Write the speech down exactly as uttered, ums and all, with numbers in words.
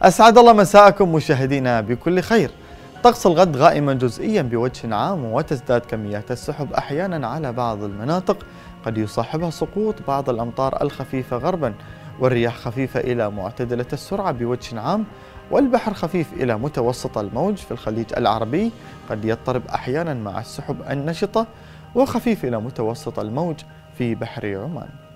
أسعد الله مساءكم مشاهدينا بكل خير. طقس الغد غائما جزئيا بوجه عام، وتزداد كميات السحب أحيانا على بعض المناطق، قد يصاحبها سقوط بعض الأمطار الخفيفة غربا، والرياح خفيفة إلى معتدلة السرعة بوجه عام، والبحر خفيف إلى متوسط الموج في الخليج العربي، قد يضطرب أحيانا مع السحب النشطة، وخفيف إلى متوسط الموج في بحر عمان.